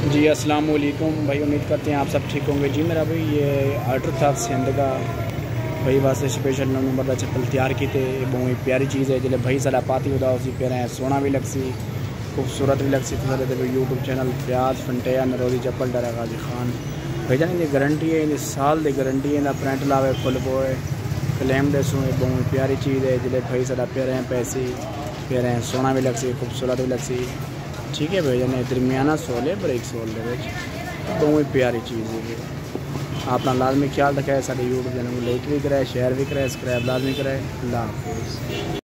जी अस्सलाम वालेकुम भाई, उम्मीद करते हैं आप सब ठीक होंगे। जी मेरा भाई ये आर्डर था सिंध का भाई वास्ते स्पेशल नंबर का चप्पल तैयार की थे। बहुत प्यारी चीज़ है जिले भाई सारा पाती उदा उसी पे रहे सोना भी लगसी खूबसूरत भी लगसी। तो यूट्यूब चैनल प्याज फंटेया नरोजी चप्पल डरा गाजी खान भाई जान इनकी गारंटी है, इन साल की गारंटी है। प्रिंट लावे फुल बोए क्लेम देसूँ। बहुत प्यारी चीज़ है जिले भाई सारा प्यारे हैं पैसे प्यारे हैं सोना भी लगसी खूबसूरत भी लगसी। ठीक है भाई जाने दरमियाना सोल है ब्रेक सोल बहुत प्यारी चीज़ है। अपना लाजमी ख्याल रखा है। सारे यूट्यूब चैनल को लाइक भी कराए शेयर भी कराए सब्सक्राइब लाजमी कराए। अल्लाह हाफिज़।